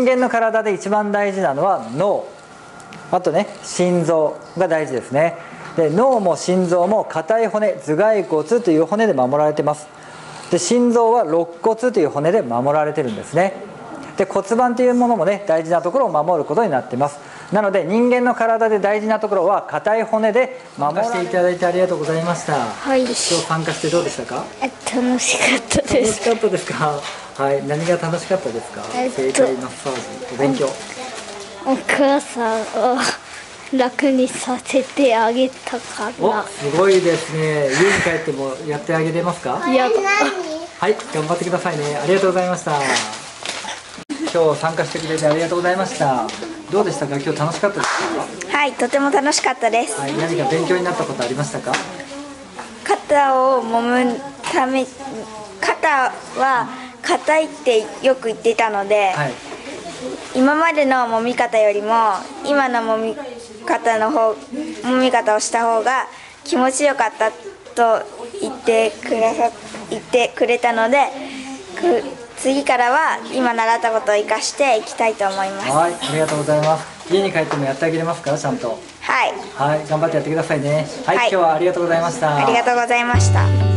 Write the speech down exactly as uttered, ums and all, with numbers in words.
間の体で一番大事なのは脳、あとね心臓が大事ですね。で脳も心臓も硬い骨、頭蓋骨という骨で守られています。で心臓は肋骨という骨で守られてるんですね。で骨盤というものもね大事なところを守ることになっています。なので人間の体で大事なところは硬い骨で守られていただいてありがとうございました。 はい。 今日参加してどうでしたか？ 楽しかったです。 楽しかったですか？はい。何が楽しかったですか？ えっと整体マッサージ、お勉強。 お母さんを楽にさせてあげたかお、 ら。 すごいですね。家に帰ってもやってあげれますか？ やだ。 はい、頑張ってくださいね。ありがとうございました。今日参加してくれてありがとうございました。どうでしたか？今日楽しかったですか？ はい、とても楽しかったです。 はい、何か勉強になったことありましたか？ 肩を揉むため、肩は硬いってよく言っていたので、 はい、 今までの揉み方よりも今の揉み方の方、揉み方をした方が気持ちよかったと言ってくださ言ってくれたので、く次からは今習ったことを生かしていきたいと思います。 はい、ありがとうございます。家に帰ってもやってあげれますか？ちゃんと。 はい。 はい、頑張ってやってくださいね。はい、 はい、 今日はありがとうございました。 ありがとうございました。